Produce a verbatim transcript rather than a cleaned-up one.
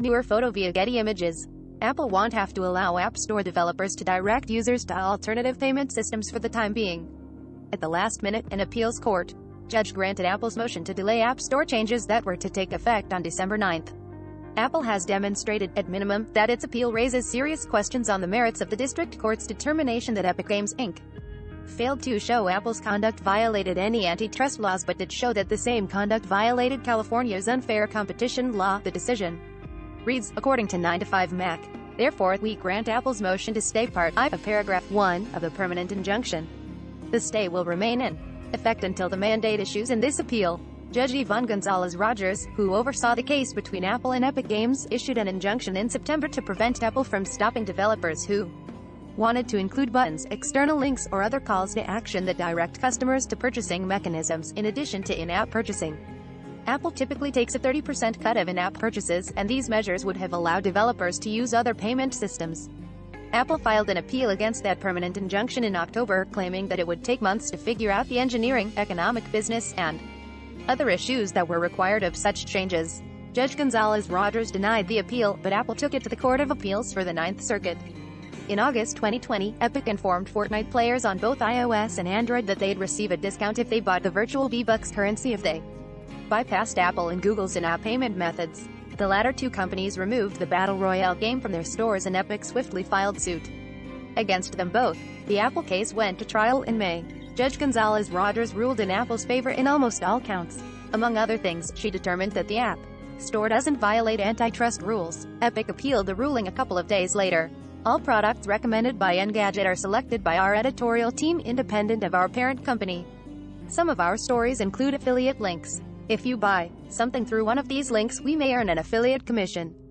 Newer photo via Getty Images. Apple won't have to allow App Store developers to direct users to alternative payment systems for the time being. At the last minute, an appeals court judge granted Apple's motion to delay App Store changes that were to take effect on December ninth. Apple has demonstrated, at minimum, that its appeal raises serious questions on the merits of the district court's determination that Epic Games, Incorporated failed to show Apple's conduct violated any antitrust laws but did show that the same conduct violated California's unfair competition law. The decision reads, according to nine to five Mac. Therefore, we grant Apple's motion to stay Part I of Paragraph one of the permanent injunction. The stay will remain in effect until the mandate issues in this appeal. Judge Yvonne Gonzalez-Rogers, who oversaw the case between Apple and Epic Games, issued an injunction in September to prevent Apple from stopping developers who wanted to include buttons, external links, or other calls to action that direct customers to purchasing mechanisms, in addition to in-app purchasing. Apple typically takes a thirty percent cut of in-app purchases, and these measures would have allowed developers to use other payment systems. Apple filed an appeal against that permanent injunction in October, claiming that it would take months to figure out the engineering, economic, business, and other issues that were required of such changes. Judge Gonzalez-Rogers denied the appeal, but Apple took it to the Court of Appeals for the Ninth Circuit. In August twenty twenty, Epic informed Fortnite players on both iOS and Android that they'd receive a discount if they bought the virtual V-Bucks currency if they bypassed Apple and Google's in-app payment methods. The latter two companies removed the Battle Royale game from their stores, and Epic swiftly filed suit against them both. The Apple case went to trial in May. Judge Gonzalez-Rogers ruled in Apple's favor in almost all counts. Among other things, she determined that the App Store doesn't violate antitrust rules. Epic appealed the ruling a couple of days later. All products recommended by Engadget are selected by our editorial team independent of our parent company. Some of our stories include affiliate links. If you buy something through one of these links, we may earn an affiliate commission.